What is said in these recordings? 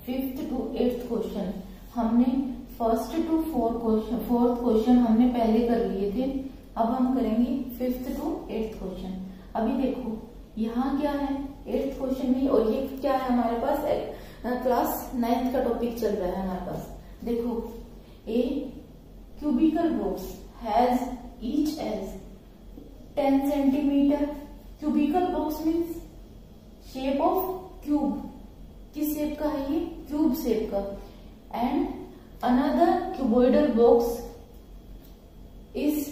5th to 8th question हमने first to fourth question हमने पहले कर लिए थे। अब हम करेंगे 5th to 8th क्वेश्चन। अभी देखो यहाँ क्या है 8th क्वेश्चन में, और ये क्या है हमारे पास क्लास 9th का टॉपिक चल रहा है हमारे पास। देखो a cubical box has each edge 10 centimetre. Cubical box means shape of cube, किस शेप का है ये, क्यूब शेप का। And another cuboidal box is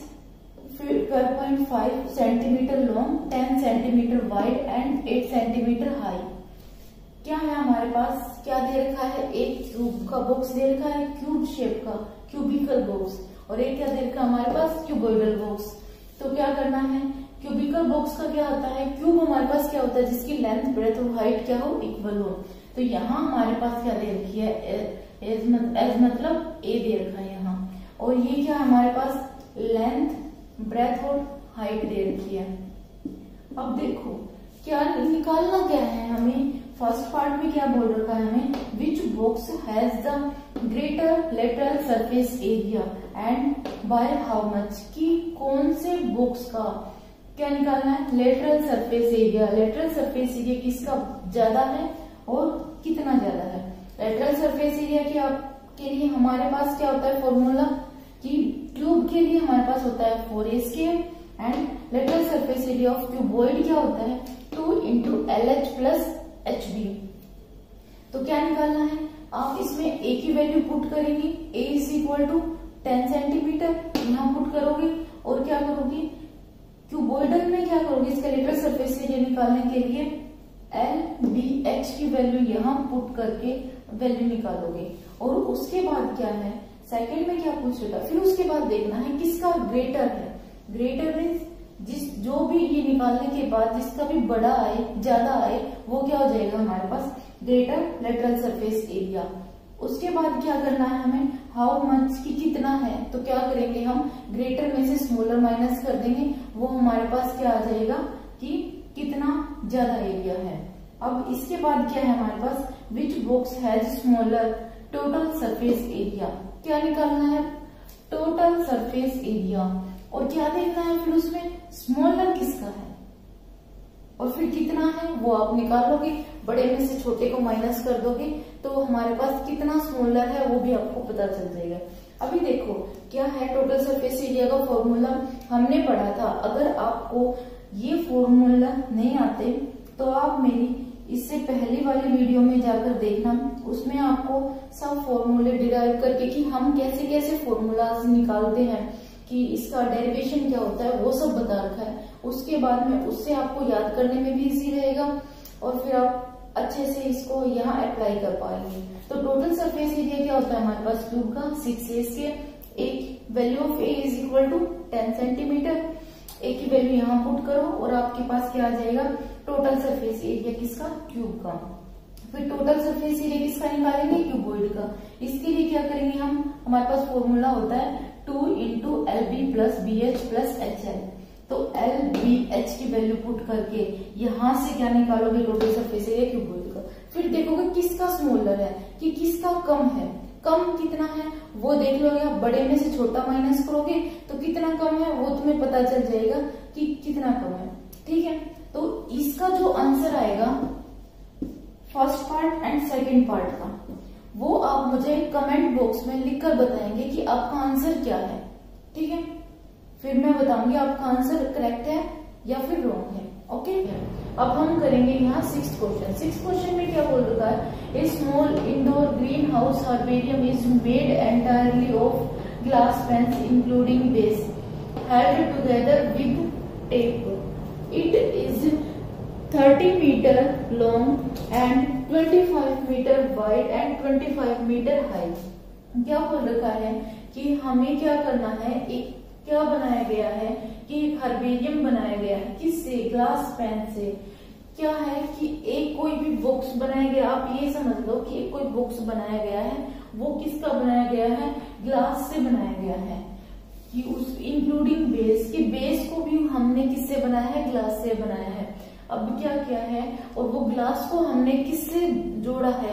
12.5 centimetre long, 10 centimetre wide and 8 centimetre high. क्या है हमारे पास, क्या दे रखा है, एक क्यूब का बॉक्स दे रखा है, क्यूब शेप का क्यूबिकल बॉक्स, और एक क्या दे रखा है हमारे पास, क्यूबॉइडल बॉक्स। तो क्या करना है, क्यूबिकल बॉक्स का क्या होता है, क्यूब हमारे पास क्या होता है जिसकी लेंथ ब्रेथ और हाइट क्या हो, इक्वल हो। तो यहाँ हमारे पास क्या दे रखी है, एज मतलब ए दे रखा है यहाँ, और ये क्या हमारे पास लेंथ ब्रेथ और हाइट दे रखी है। अब देखो क्या निकालना क्या है हमें, फर्स्ट पार्ट में क्या बोल रखा है हमें, which box has the greater lateral surface area and by how much, की कौन से बॉक्स का क्या निकालना है, lateral surface area. Lateral surface area किसका ज्यादा है और कितना ज्यादा है। लेटरल सरफेस एरिया के लिए हमारे पास क्या होता है फॉर्मूला, कि क्यूब के लिए हमारे पास होता है 4a square and lateral surface area of cuboid क्या होता है 2 into LH plus HB। तो क्या निकालना है, आप इसमें a की वैल्यू पुट करेंगे, a is equal to 10 centimetre यहाँ पुट करोगे, और क्या करोगे क्यूबॉइडल में क्या करोगे, इसका लेटरल सरफेस एरिया निकालने के लिए LBH की वैल्यू यहाँ पुट करके वैल्यू निकालोगे। और उसके बाद क्या है, सेकंड में क्या पूछेगा, फिर उसके बाद देखना है किसका ग्रेटर है। ग्रेटर मीन्स जो भी ये निकालने के बाद जिसका भी बड़ा आए, ज्यादा आए, वो क्या हो जाएगा हमारे पास ग्रेटर लेटरल सरफेस एरिया। उसके बाद क्या करना है हमें, हाउ मच की कितना है, तो क्या करेंगे हम ग्रेटर में से स्मॉलर माइनस कर देंगे, वो हमारे पास क्या आ जाएगा कि कितना ज्यादा एरिया है। अब इसके बाद क्या है हमारे पास, which box has smaller total surface area. क्या निकालना है, टोटल सरफेस एरिया, और क्या देखना है फिर उसमें स्मॉलर किसका है और फिर कितना है वो आप निकालोगे, बड़े में से छोटे को माइनस कर दोगे तो हमारे पास कितना स्मॉलर है वो भी आपको पता चल जाएगा। अभी देखो क्या है, टोटल सरफेस एरिया का फॉर्मूला हमने पढ़ा था। अगर आपको ये फॉर्मूला नहीं आते तो आप मेरी इससे पहली वाली वीडियो में जाकर देखना, उसमें आपको सब फॉर्मूले डिराइव करके कि हम कैसे कैसे फॉर्मूलाज निकालते हैं, कि इसका डेरिवेशन क्या होता है, वो सब बता रखा है। उसके बाद में उससे आपको याद करने में भी इजी रहेगा और फिर आप अच्छे से इसको यहाँ अप्लाई कर पाएंगे। तो टोटल सरफेस एरिया क्या होता है हमारे पास क्यूब का 6a स्क्वायर, एक value of a is equal to 10 centimetre, a की वैल्यू यहाँ पुट करो और आपके पास क्या आ जाएगा टोटल सरफेस एरिया किसका, क्यूब का। फिर टोटल सरफेस एरिया किसका निकालेंगे, क्यूबॉइड का। इसके लिए क्या करेंगे हम, हमारे पास फॉर्मूला होता है 2 into LB plus BH plus HL। तो LBH की वैल्यू पुट करके यहाँ से क्या निकालोगे, टोटल सरफेस एरिया क्यूबॉइड का। फिर देखोगे किसका स्मॉलर है, कि किसका कम है, कम कितना है वो देख लोगे आप, बड़े में से छोटा माइनस करोगे तो कितना कम है वो तुम्हें पता चल जाएगा कि कितना कम है। ठीक है, तो इसका जो आंसर आएगा first part and second part का, वो आप मुझे कमेंट बॉक्स में लिखकर बताएंगे कि आपका आंसर क्या है। ठीक है, फिर मैं बताऊंगी आपका आंसर करेक्ट है या फिर रॉन्ग है। ओके, अब हम करेंगे यहाँ 6th क्वेश्चन। 6th क्वेश्चन में क्या बोल रखा है, a small indoor green house herbarium is made entirely of glass panes including base held together with tape. It is 30 metre long and 25 metre wide and 25 metre high. क्या बोल रखा है कि हमें क्या करना है, एक क्या बनाया गया है कि एक हर्बेरियम बनाया गया है, किससे, ग्लास पेन से। क्या है कि एक कोई भी बॉक्स बनाया गया, आप ये समझ लो कि एक कोई बॉक्स बनाया गया है, वो किसका बनाया गया है, ग्लास से बनाया गया है, कि उस इंक्लूडिंग बेस, कि बेस को भी हमने किससे बनाया है, ग्लास से बनाया है। अब क्या क्या है, और वो ग्लास को हमने किससे जोड़ा है,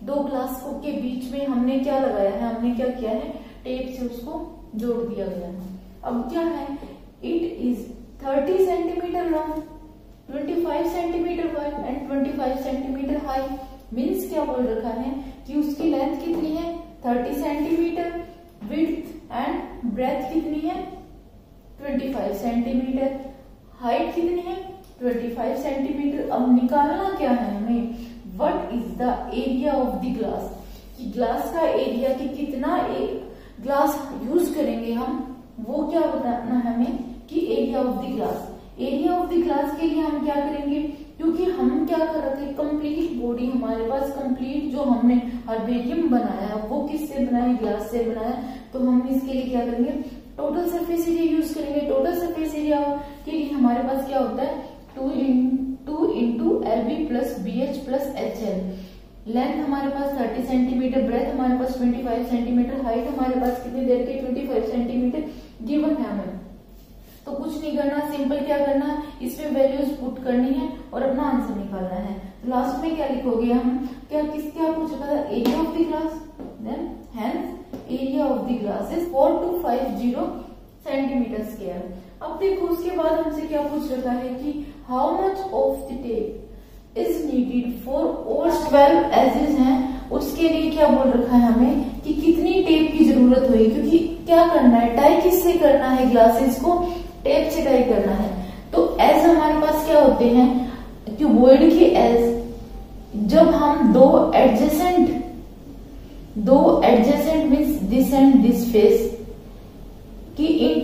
दो ग्लास को के बीच में हमने क्या लगाया है, हमने क्या किया है, टेप से उसको जोड़ दिया गया है। अब क्या है, it is 30 centimetre long, 25 centimetre wide and 25 centimetre high. Means क्या बोल रखा है कि उसकी लेंथ कितनी है 30 सेंटीमीटर, विड्थ एंड ब्रेथ कितनी है 25 सेंटीमीटर, हाइट कितनी है 25 सेंटीमीटर। अब निकालना क्या है हमें, what is the area of the glass, कि ग्लास का एरिया, कि कितना ग्लास यूज करेंगे हम, वो क्या बताना है हमें कि area of the glass. Area of the glass के लिए हम क्या करेंगे, क्योंकि हम क्या कर रहे थे, कंप्लीट बॉडी हमारे पास, कंप्लीट जो हमने हर्बेरियम बनाया वो किससे बनाया, ग्लास से बनाया, तो हम इसके लिए क्या करेंगे, टोटल सरफेस एरिया यूज करेंगे। टोटल सरफेस एरिया के लिए हमारे पास क्या होता है 2 into LB plus BH plus HL। Length हमारे पास 30 सेंटीमीटर, ब्रेथ हमारे पास 25 सेंटीमीटर, हाइट हमारे पास कितनी देर की 25 सेंटीमीटर गिवन है हमें। तो कुछ नहीं करना, सिंपल क्या करना, इसमें वैल्यूज पुट करनी है और अपना आंसर निकालना है। तो लास्ट में क्या लिखोगे हम, क्या पूछ रहा था, area of the glass, then hence area of the glass is 4250 centimetre square. अब देखो उसके बाद हमसे क्या पूछ रखा है कि how much of the tape is needed for all 12 edges हैं, उसके लिए क्या बोल रखा है हमें कि कितनी टेप की जरूरत होगी, क्योंकि क्या करना है, टाई किससे करना है, ग्लासेस को टेप से टाई करना है। तो एज हमारे पास क्या होते हैं, क्यूबॉइड के एज, जब हम दो adjacent means this and this face की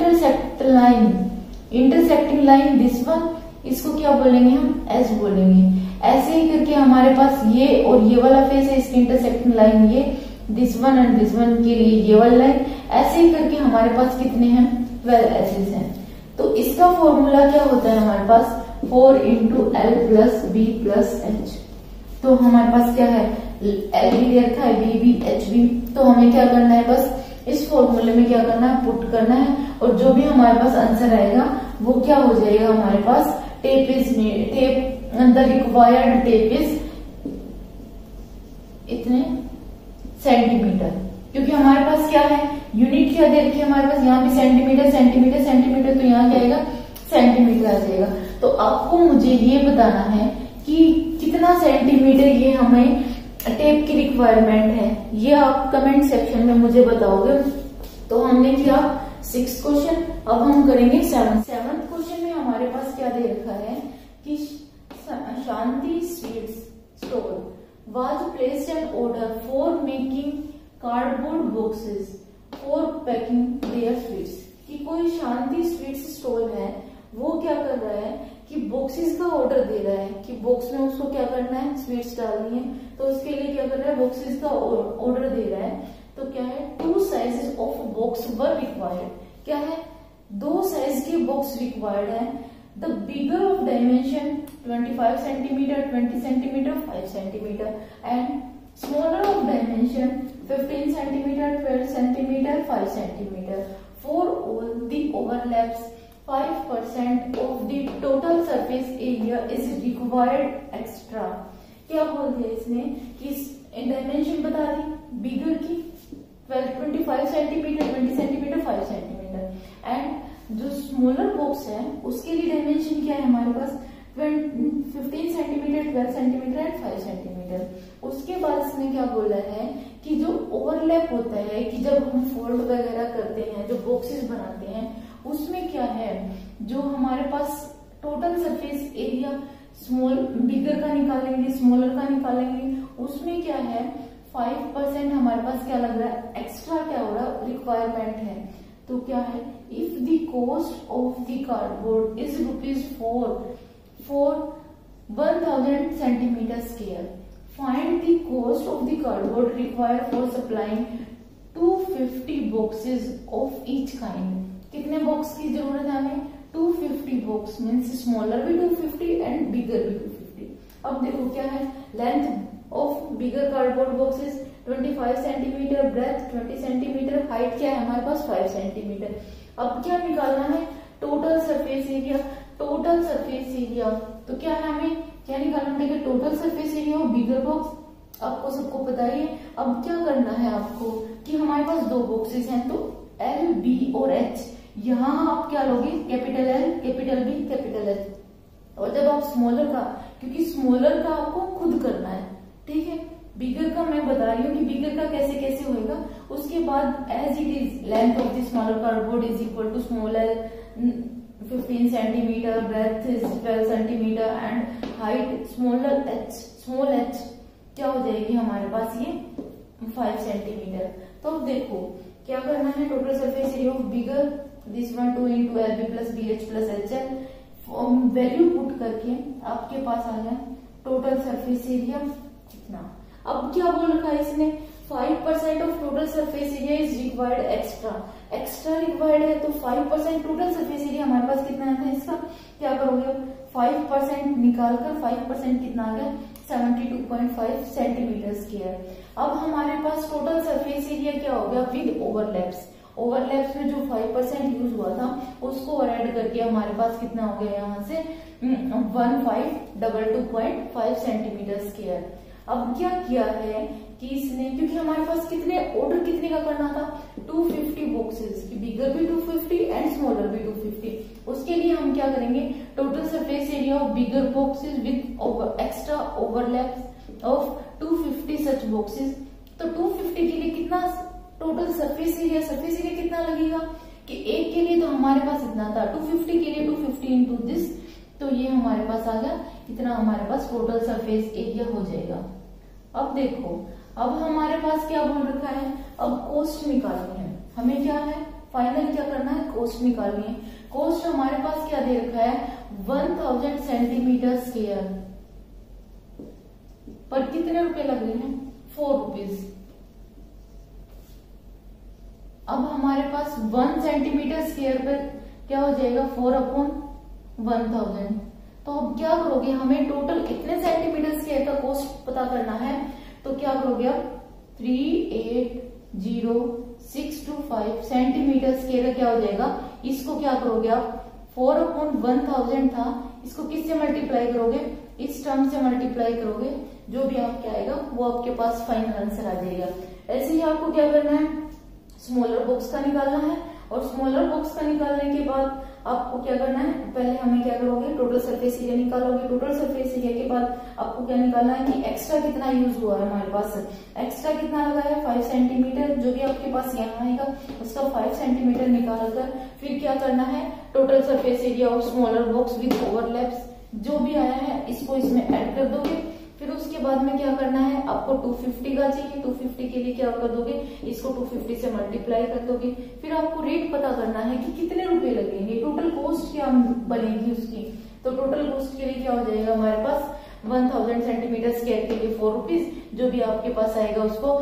इंटरसेक्टिंग लाइन दिस वन, इसको क्या बोलेंगे हम, एज बोलेंगे। ऐसे ही करके हमारे पास ये और ये वाला फेस है, इसकी इंटरसेक्टिंग लाइन ये, this one and this one के लिए ये वाली लाइन। ऐसे ही करके हमारे पास कितने हैं 12 एजेस हैं। तो इसका फॉर्मूला क्या होता है हमारे पास 4 into L plus B plus H। तो हमारे पास क्या है, L भी दे रखा है, B भी, H भी, तो हमें क्या करना है, बस इस फॉर्मूले में क्या करना है, पुट करना है, और जो भी हमारे पास आंसर आएगा वो क्या हो जाएगा हमारे पास, द रिक्वायर्ड टेप इज इतने सेंटीमीटर। क्योंकि हमारे पास क्या है, यूनिट क्या दे रखी है हमारे पास, यहाँ पे सेंटीमीटर सेंटीमीटर सेंटीमीटर, तो यहाँ क्या आएगा सेंटीमीटर आ जाएगा। तो आपको मुझे ये बताना है कि कितना सेंटीमीटर ये हमें टेप की रिक्वायरमेंट है, ये आप कमेंट सेक्शन में मुझे बताओगे। तो हमने किया 6th क्वेश्चन, अब हम करेंगे 7th क्वेश्चन में हमारे पास क्या दे रखा है कि Shanti sweets store was placed an order for making cardboard boxes for packing their sweets। कि कोई शांति स्वीट्स स्टोर है, वो क्या कर रहा है कि बॉक्सेस का ऑर्डर दे रहा है कि बॉक्स में उसको क्या करना है, स्वीट्स डालनी है। तो उसके लिए क्या कर रहा है, बॉक्सेस का ऑर्डर दे रहा है। तो क्या है, 2 sizes of box were required, क्या है 2 साइज के बॉक्स रिक्वायर्ड है। The bigger of dimension 25 centimeter, 20 centimeter, 5 centimeter, and smaller of dimension 15 centimeter, 12 centimeter, 5 centimeter. For all the overlaps, 5% of the total surface area is required extra। क्या बोल दिया इसने कि dimension बता दी, बिगर की 25 centimetre, 20 centimetre, 5 centimetre, and जो smaller box है उसके लिए डायमेंशन क्या है हमारे पास 15 सेंटीमीटर, 12 सेंटीमीटर एंड 5 सेंटीमीटर। उसके बाद इसमें क्या बोला है कि जो ओवरलैप होता है, कि जब हम फोल्ड वगैरह करते हैं, जो बॉक्सेस बनाते हैं, उसमें क्या है, जो हमारे पास टोटल सरफेस एरिया बिगर का निकालेंगे, स्मॉलर का निकालेंगे, उसमें क्या है 5% हमारे पास क्या लग रहा है, एक्स्ट्रा क्या हो रहा है, रिक्वायरमेंट है। तो क्या है, if the cost of the cardboard is ₹4 for 1000 centimeter scale, find the cost of the cardboard required for supplying 250 boxes of each kind। कितने बॉक्स की जरूरत है हमें, 250 बॉक्स, मीन्स स्मॉलर भी 250 एंड बिगर भी 250। अब देखो क्या है, length of bigger cardboard boxes 25 centimetre, breadth 20 centimetre, height क्या है हमारे पास 5 सेंटीमीटर। अब क्या निकालना है, टोटल सरफेस एरिया। तो क्या है, हमें क्या निकालना है, total surface area of bigger box आपको सबको पता ही है। अब क्या करना है आपको कि हमारे पास दो बॉक्सेस हैं, तो एल, बी और एच, यहाँ आप क्या लोगे, capital L, capital B, capital H. और जब आप स्मॉलर का, क्योंकि स्मॉलर का आपको खुद करना है, ठीक है, बिगर का मैं बता रही हूँ कि बिगर का कैसे कैसे होएगा। उसके बाद as it is length of the smaller cardboard is equal to small L 15 centimetre, breadth is 12 centimetre and height smaller H, small H क्या हो जाएगी हमारे पास ये 5 सेंटीमीटर। तो अब देखो क्या करना है, total surface area of bigger this one 2 into L B plus B H plus H L, value put करके आपके पास आ गया टोटल सरफेस एरिया कितना। अब क्या बोल रखा है इसने, 5% of total surface area is required extra, extra required है तो 5% टोटल सरफेस एरिया हमारे पास कितना आता है इसका, क्या करोगे 5% निकालकर 5% कितना आ गया 72.5 सेंटीमीटर स्क्वायर। अब हमारे पास टोटल सरफेस एरिया क्या हो गया विद ओवरलैप्स, ओवरलैप्स में जो 5% यूज हुआ था उसको ऐड करके हमारे पास कितना हो गया यहाँ से 1522.5 सेंटीमीटर स्क्वायर। अब क्या किया है कि इसने, क्योंकि हमारे पास कितने ऑर्डर कितने का करना था 250 बॉक्सेस, बिगर भी 250 एंड स्मॉलर भी 250। उसके लिए हम क्या करेंगे, total surface area of bigger boxes with extra overlaps of 250 such boxes. तो 250 के लिए कितना टोटल सरफेस एरिया कितना लगेगा कि एक के लिए तो हमारे पास इतना था, 250 के लिए 250 इंटू दिस, तो ये हमारे पास आ गया इतना, हमारे पास टोटल सरफेस एरिया हो जाएगा। अब देखो, अब हमारे पास क्या बोल रखा है, अब कॉस्ट निकालनी है हमें, क्या है फाइनल क्या करना है, कॉस्ट निकालनी है। कॉस्ट हमारे पास क्या दे रखा है 1000 सेंटीमीटर स्क्वायर पर कितने रुपए लग रहे हैं 4 रुपीज। अब हमारे पास 1 सेंटीमीटर स्क्वायर पर क्या हो जाएगा 4/1000। तो अब क्या करोगे, हमें टोटल कितने सेंटीमीटर स्क्वायर का कॉस्ट पता करना है, तो क्या करोगे अब 380,625 सेंटीमीटर स्क्वायर क्या हो जाएगा, इसको क्या करोगे आप 4/1000 था, इसको किससे मल्टीप्लाई करोगे, इस टर्म से मल्टीप्लाई करोगे, जो भी आपके आएगा वो आपके पास फाइनल आंसर आ जाएगा। ऐसे ही आपको क्या करना है, स्मॉलर बॉक्स का निकालना है, और स्मॉलर बॉक्स का निकालने के बाद आपको क्या करना है, पहले हमें क्या करोगे टोटल सरफेस एरिया निकालोगे, टोटल सरफेस एरिया के बाद आपको क्या निकालना है कि एक्स्ट्रा कितना यूज हुआ है हमारे पास, एक्स्ट्रा कितना लगा है 5 सेंटीमीटर, जो भी आपके पास यहाँ आएगा उसका 5 सेंटीमीटर निकालकर फिर क्या करना है total surface area of smaller box with overlaps जो भी आया है इसको इसमें ऐड कर दोगे। फिर उसके बाद में क्या करना है, आपको 250 का चाहिए, 250 के लिए क्या कर दोगे, इसको 250 से मल्टीप्लाई कर दोगे। फिर आपको रेट पता करना है कि कितने रुपए लगेंगे, टोटल कॉस्ट क्या बनेगी उसकी। तो टोटल कॉस्ट के लिए क्या हो जाएगा हमारे पास 1000 सेंटीमीटर स्क्वायर के लिए 4 रुपीज, जो भी आपके पास आएगा उसको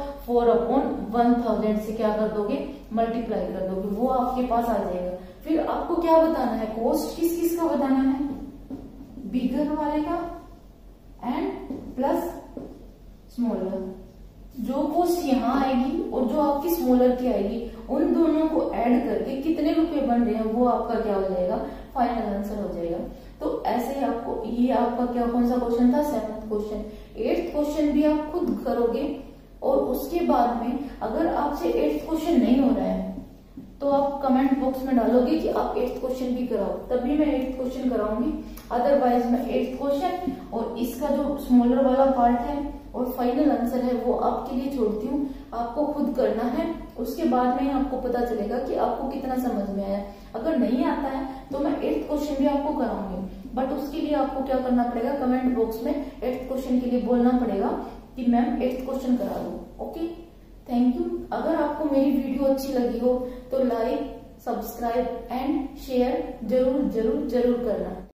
4/1000 से क्या कर दोगे मल्टीप्लाई कर दोगे, वो आपके पास आ जाएगा। फिर आपको क्या बताना है, कॉस्ट किस किस का बताना है, बिगर वाले का एंड प्लस स्मॉलर। जो कॉस्ट यहाँ आएगी और जो आपकी स्मॉलर की आएगी उन दोनों को ऐड करके कितने रुपए बन रहे हैं वो आपका क्या हो जाएगा फाइनल आंसर हो जाएगा। तो ऐसे ही आपको, ये आपका क्या कौन सा क्वेश्चन था 7th क्वेश्चन। 8th क्वेश्चन भी आप खुद करोगे और उसके बाद में अगर आपसे 8th क्वेश्चन नहीं हो रहा है तो आप कमेंट बॉक्स में डालोगे कि आप 8th क्वेश्चन भी कराओ, तभी मैं 8th क्वेश्चन कराऊंगी। अदरवाइज मैं 8th क्वेश्चन और इसका जो स्मॉलर वाला पार्ट है और फाइनल आंसर है वो आपके लिए छोड़ती हूँ, आपको खुद करना है। उसके बाद में आपको पता चलेगा कि आपको कितना समझ में आया। अगर नहीं आता है तो मैं 8th क्वेश्चन भी आपको कराऊंगी, बट उसके लिए आपको क्या करना पड़ेगा, कमेंट बॉक्स में 8th क्वेश्चन के लिए बोलना पड़ेगा कि मैम 8th क्वेश्चन करा दो। Okay, thank you. अगर आपको मेरी वीडियो अच्छी लगी हो तो लाइक, सब्सक्राइब एंड शेयर जरूर जरूर जरूर करना।